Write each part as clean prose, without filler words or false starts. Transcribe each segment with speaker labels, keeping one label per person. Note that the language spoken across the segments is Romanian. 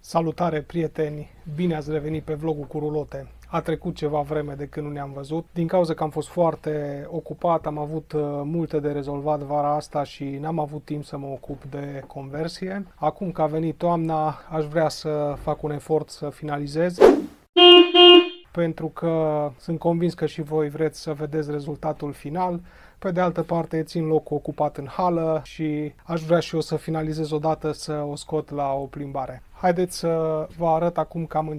Speaker 1: Salutare, prieteni! Bine ați revenit pe vlogul cu rulote. A trecut ceva vreme de când nu ne-am văzut. Din cauza că am fost foarte ocupat, am avut multe de rezolvat vara asta și n-am avut timp să mă ocup de conversie. Acum că a venit toamna, aș vrea să fac un efort să finalizez, pentru că sunt convins că și voi vreți să vedeți rezultatul final. Pe de altă parte, țin locul ocupat în hală și aș vrea și eu să finalizez odată, să o scot la o plimbare. Haideți să vă arăt acum cam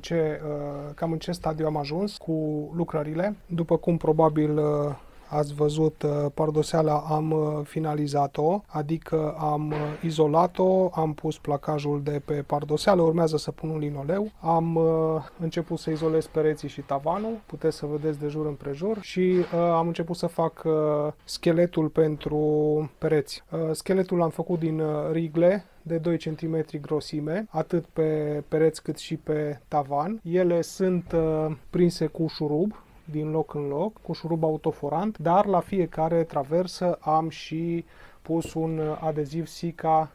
Speaker 1: în ce stadiu am ajuns cu lucrările. După cum probabil ați văzut, pardoseala am finalizat-o, adică am izolat-o, am pus placajul de pe pardoseală, urmează să pun un linoleu, am început să izolez pereții și tavanul, puteți să vedeți de jur împrejur, și am început să fac scheletul pentru pereți. Scheletul l-am făcut din rigle de 2 cm grosime, atât pe pereți cât și pe tavan. Ele sunt prinse cu șurub din loc în loc, cu șurub autoforant, dar la fiecare traversă am și pus un adeziv Sika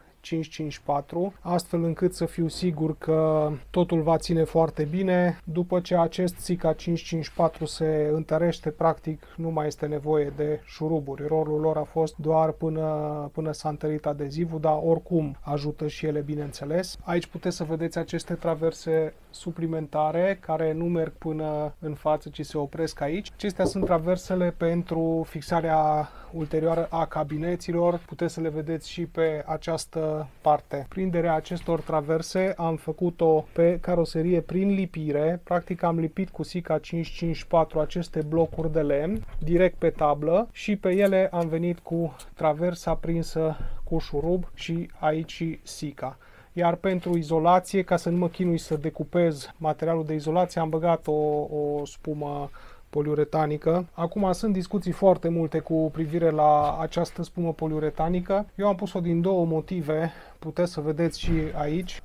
Speaker 1: 554, astfel încât să fiu sigur că totul va ține foarte bine. După ce acest Sika 554 se întărește, practic nu mai este nevoie de șuruburi. Rolul lor a fost doar până s-a întărit adezivul, dar oricum ajută și ele, bineînțeles. Aici puteți să vedeți aceste traverse suplimentare care nu merg până în față, ci se opresc aici. Acestea sunt traversele pentru fixarea ulterioară a cabineților. Puteți să le vedeți și pe această parte. Prinderea acestor traverse am făcut-o pe caroserie prin lipire. Practic am lipit cu Sika 554 aceste blocuri de lemn direct pe tablă și pe ele am venit cu traversa prinsă cu șurub și aici Sika. Iar pentru izolație, ca să nu mă chinui să decupez materialul de izolație, am băgat o spumă poliuretanică. Acum sunt discuții foarte multe cu privire la această spumă poliuretanică. Eu am pus-o din două motive. Puteți să vedeți și aici,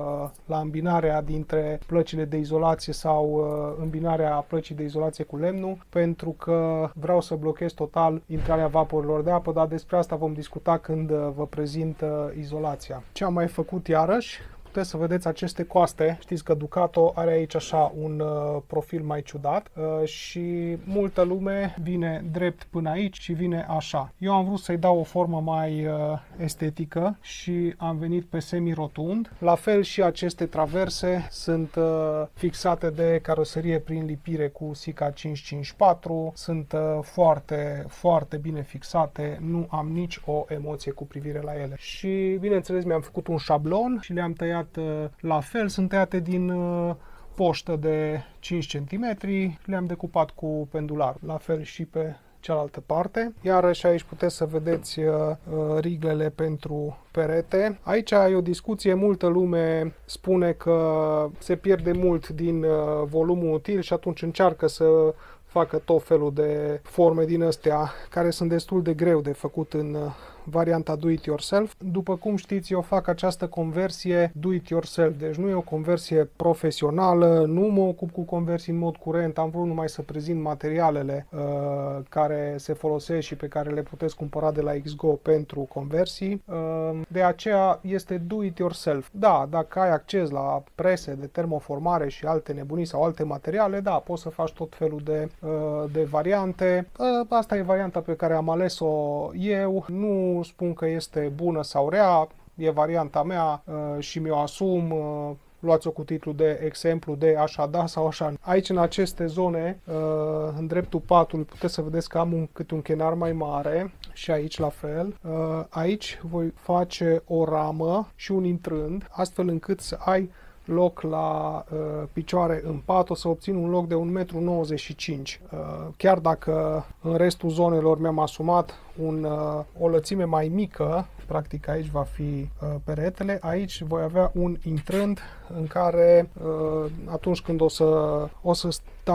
Speaker 1: la îmbinarea dintre plăcile de izolație sau îmbinarea plăcii de izolație cu lemnul, pentru că vreau să blochez total intrarea vaporilor de apă, dar despre asta vom discuta când vă prezint izolația. Ce am mai făcut iarăși? Puteți să vedeți aceste coaste. Știți că Ducato are aici așa un profil mai ciudat și multă lume vine drept până aici și vine așa. Eu am vrut să-i dau o formă mai estetică și am venit pe semi-rotund. La fel și aceste traverse sunt fixate de caroserie prin lipire cu Sika 554. Sunt foarte, foarte bine fixate. Nu am nici o emoție cu privire la ele. Și bineînțeles mi-am făcut un șablon și le-am tăiat la fel, sunt tăiate din poștă de 5 cm, le-am decupat cu pendular, la fel și pe cealaltă parte. Iarăși aici puteți să vedeți riglele pentru perete. Aici e o discuție, multă lume spune că se pierde mult din volumul util și atunci încearcă să facă tot felul de forme din astea care sunt destul de greu de făcut în varianta do-it-yourself. După cum știți, eu fac această conversie do-it-yourself, deci nu e o conversie profesională, nu mă ocup cu conversii în mod curent, am vrut numai să prezint materialele care se folosesc și pe care le puteți cumpăra de la XGO pentru conversii. De aceea este do-it-yourself. Da, dacă ai acces la prese de termoformare și alte nebunii sau alte materiale, da, poți să faci tot felul de variante. Asta e varianta pe care am ales-o eu. Nu spun că este bună sau rea, e varianta mea și mi-o asum. Luați-o cu titlu de exemplu de așa da sau așa. Aici, în aceste zone, în dreptul patului, puteți să vedeți că am câte un chenar mai mare și aici la fel. Aici voi face o ramă și un intrând, astfel încât să ai loc la picioare în pat, o să obțin un loc de 1,95 m. Chiar dacă în restul zonelor mi-am asumat o lățime mai mică, practic aici va fi peretele, aici voi avea un intrând în care atunci când o să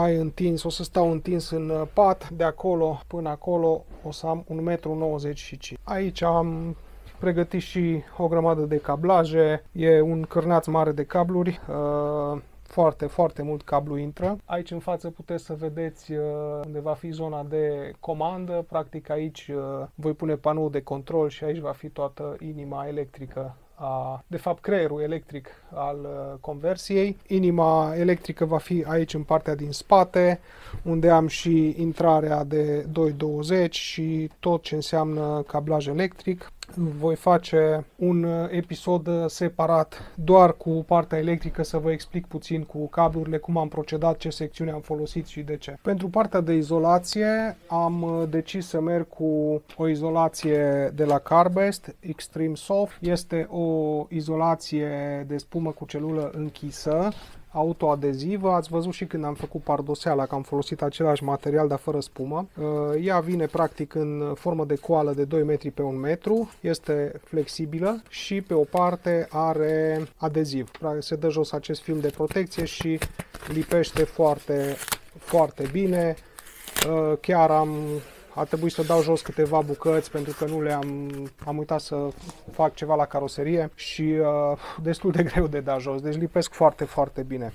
Speaker 1: stau întins în pat, de acolo până acolo o să am 1,95 m. Aici am pregătit și o grămadă de cablaje, e un cârnaț mare de cabluri, foarte, foarte mult cablu intră. Aici în față puteți să vedeți unde va fi zona de comandă, practic aici voi pune panoul de control și aici va fi toată inima electrică de fapt creierul electric al conversiei. Inima electrică va fi aici în partea din spate, unde am și intrarea de 220 și tot ce înseamnă cablaj electric. Voi face un episod separat doar cu partea electrică, să vă explic puțin cu cablurile cum am procedat, ce secțiune am folosit și de ce. Pentru partea de izolație am decis să merg cu o izolație de la Carbest, Extreme Soft. Este o izolație de spumă cu celulă închisă, autoadezivă. Ați văzut și când am făcut pardoseala că am folosit același material, dar fără spumă. Ea vine practic în formă de coală de 2 metri pe 1 metru, este flexibilă și pe o parte are adeziv. Se dă jos acest film de protecție și lipește foarte, foarte bine. Chiar a trebuit să dau jos câteva bucăți pentru că nu am uitat să fac ceva la caroserie și destul de greu de dat jos, deci lipesc foarte, foarte bine.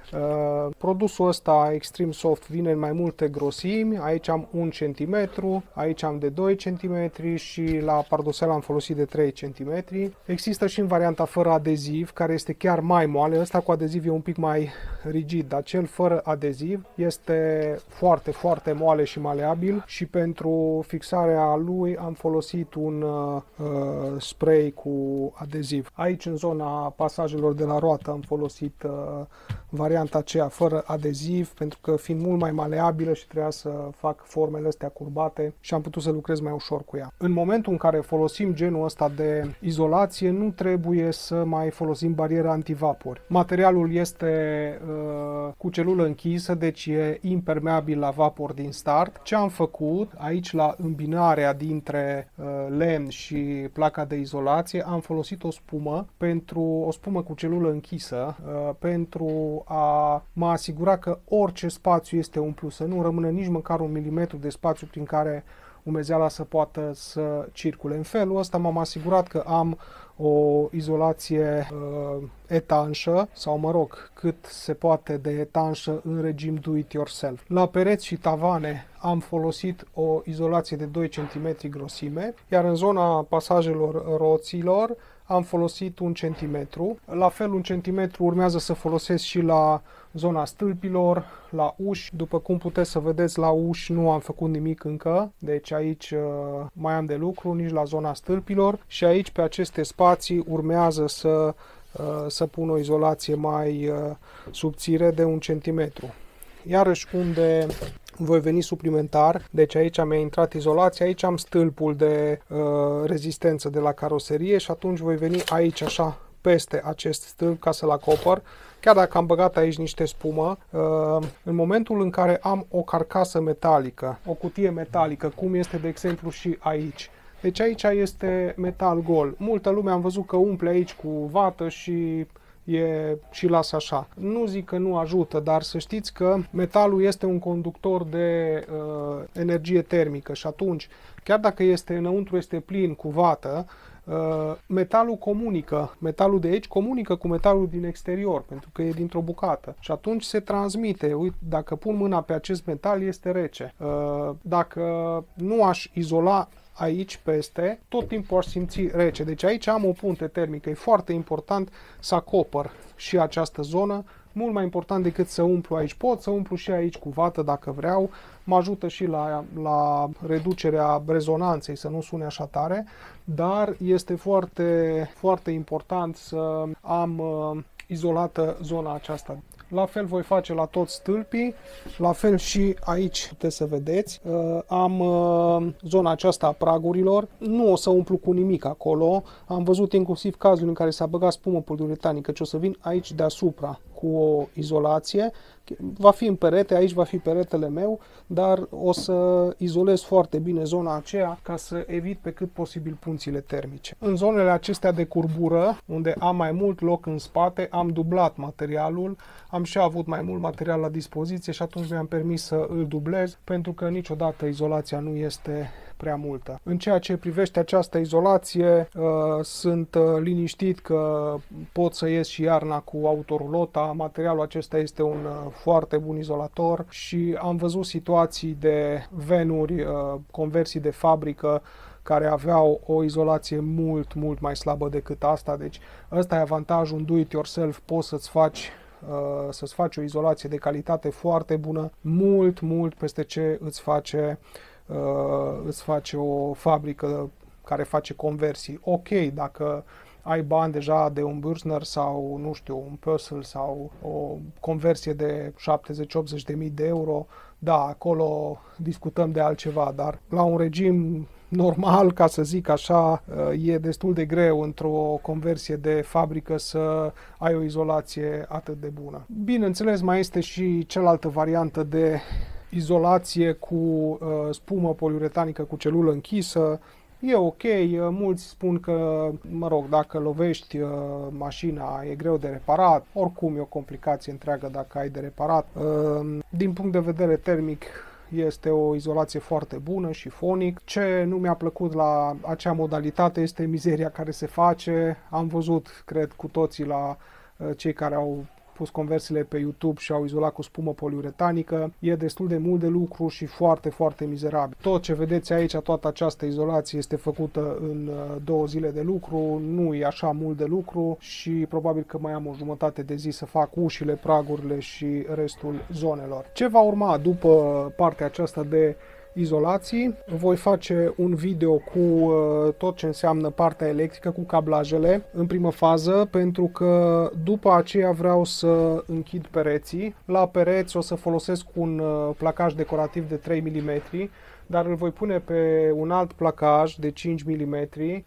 Speaker 1: Produsul ăsta Extreme Soft vine în mai multe grosimi, aici am 1 cm, aici am de 2 cm și la pardoseală am folosit de 3 cm. Există și în varianta fără adeziv, care este chiar mai moale. Ăsta cu adeziv e un pic mai rigid, dar cel fără adeziv este foarte, foarte moale și maleabil și pentru fixarea lui am folosit un spray cu adeziv. Aici în zona pasajelor de la roată am folosit varianta aceea fără adeziv, pentru că fiind mult mai maleabilă și trebuia să fac formele astea curbate și am putut să lucrez mai ușor cu ea. În momentul în care folosim genul ăsta de izolație, nu trebuie să mai folosim bariera antivapor. Materialul este cu celulă închisă, deci e impermeabil la vapor din start. Ce am făcut aici la îmbinarea dintre lemn și placa de izolație, am folosit o spumă cu celulă închisă pentru a mă asigura că orice spațiu este umplut, să nu rămână nici măcar 1 milimetru de spațiu prin care umezeala să poată să circule. În felul ăsta m-am asigurat că am o izolație etanșă, sau mă rog, cât se poate de etanșă în regim do-it-yourself. La pereți și tavane am folosit o izolație de 2 cm grosime, iar în zona pasajelor roților am folosit 1 cm. La fel 1 cm urmează să folosesc și la zona stâlpilor, la uși. După cum puteți să vedeți, la uși nu am făcut nimic încă, deci aici mai am de lucru, nici la zona stâlpilor. Și aici, pe aceste spații, urmează să pun o izolație mai subțire de 1 cm. Iarăși unde voi veni suplimentar, deci aici mi-a intrat izolația, aici am stâlpul de rezistență de la caroserie și atunci voi veni aici așa peste acest stâlp ca să-l acopăr. Chiar dacă am băgat aici niște spumă, în momentul în care am o carcasă metalică, o cutie metalică, cum este de exemplu și aici, deci aici este metal gol. Multă lume am văzut că umple aici cu vată și lasă așa. Nu zic că nu ajută, dar să știți că metalul este un conductor de energie termică și atunci, chiar dacă înăuntru este plin cu vată, metalul de aici comunică cu metalul din exterior, pentru că e dintr-o bucată și atunci se transmite. Uite, dacă pun mâna pe acest metal, este rece. Dacă nu aș izola aici peste, tot timpul aș simți rece. Deci aici am o punte termică. E foarte important să acopăr și această zonă, mult mai important decât să umplu aici. Pot să umplu și aici cu vată dacă vreau, mă ajută și la reducerea rezonanței, să nu sune așa tare, dar este foarte, foarte important să am izolată zona aceasta. La fel voi face la toți stâlpii, la fel și aici puteți să vedeți. Am zona aceasta a pragurilor, nu o să umplu cu nimic acolo. Am văzut inclusiv cazul în care s-a băgat spumă poliuretanică, ce o să vin aici deasupra cu o izolație. Va fi în perete, aici va fi peretele meu, dar o să izolez foarte bine zona aceea ca să evit pe cât posibil punțile termice. În zonele acestea de curbură, unde am mai mult loc în spate, am dublat materialul, am și avut mai mult material la dispoziție și atunci mi-am permis să îl dublez, pentru că niciodată izolația nu este prea multă. În ceea ce privește această izolație, sunt liniștit că pot să ies și iarna cu autorulota. Materialul acesta este un foarte bun izolator și am văzut situații de venuri, conversii de fabrică, care aveau o izolație mult mai slabă decât asta. Deci ăsta e avantajul un do-it-yourself, poți să-ți faci o izolație de calitate foarte bună, mult peste ce îți face o fabrică care face conversii. Ok, dacă ai bani deja de un Bürzner sau, nu știu, un Pössl sau o conversie de 70-80 de mii de euro, da, acolo discutăm de altceva, dar la un regim normal, ca să zic așa, e destul de greu într-o conversie de fabrică să ai o izolație atât de bună. Bineînțeles, mai este și cealaltă variantă de izolație cu spumă poliuretanică cu celulă închisă. E ok, mulți spun că, mă rog, dacă lovești mașina e greu de reparat, oricum e o complicație întreagă dacă ai de reparat. Din punct de vedere termic este o izolație foarte bună și fonic. Ce nu mi-a plăcut la acea modalitate este mizeria care se face. Am văzut, cred, cu toții la cei care au pus conversiile pe YouTube și au izolat cu spumă poliuretanică. E destul de mult de lucru și foarte mizerabil. Tot ce vedeți aici, toată această izolație este făcută în 2 zile de lucru, nu e așa mult de lucru și probabil că mai am o jumătate de zi să fac ușile, pragurile și restul zonelor. Ce va urma după partea aceasta de izolații? Voi face un video cu tot ce înseamnă partea electrică, cu cablajele, în primă fază, pentru că după aceea vreau să închid pereții. La pereți o să folosesc un placaj decorativ de 3 mm, dar îl voi pune pe un alt placaj de 5 mm,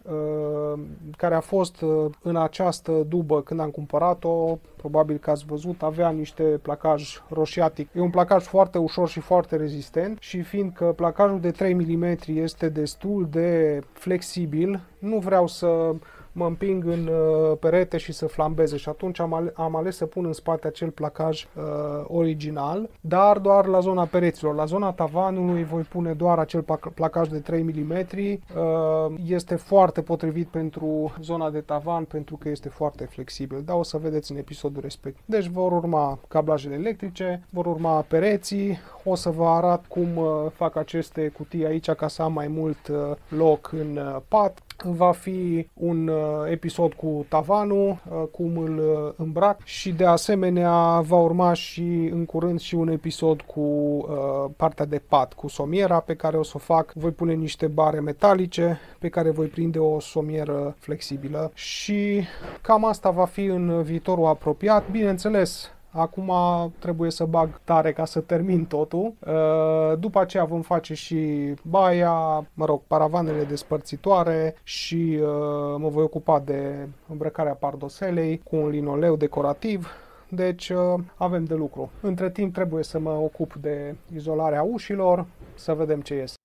Speaker 1: care a fost în această dubă când am cumpărat-o. Probabil că ați văzut, avea niște placaj roșiatic. E un placaj foarte ușor și foarte rezistent și fiindcă placajul de 3 mm este destul de flexibil, nu vreau să mă împing în perete și să flambeze și atunci am ales să pun în spate acel placaj original, dar doar la zona pereților. La zona tavanului voi pune doar acel placaj de 3 mm. Este foarte potrivit pentru zona de tavan pentru că este foarte flexibil, dar o să vedeți în episodul respectiv. Deci vor urma cablajele electrice, vor urma pereții, o să vă arăt cum fac aceste cutii aici ca să am mai mult loc în pat. Va fi un episod cu tavanul, cum îl îmbrac și de asemenea va urma și în curând și un episod cu partea de pat, cu somiera pe care o să o fac. Voi pune niște bare metalice pe care voi prinde o somieră flexibilă și cam asta va fi în viitorul apropiat. Bineînțeles, acum trebuie să bag tare ca să termin totul. După aceea vom face și baia, mă rog, paravanele despărțitoare și mă voi ocupa de îmbrăcarea pardoselei cu un linoleu decorativ. Deci avem de lucru. Între timp trebuie să mă ocup de izolarea ușilor, să vedem ce iese.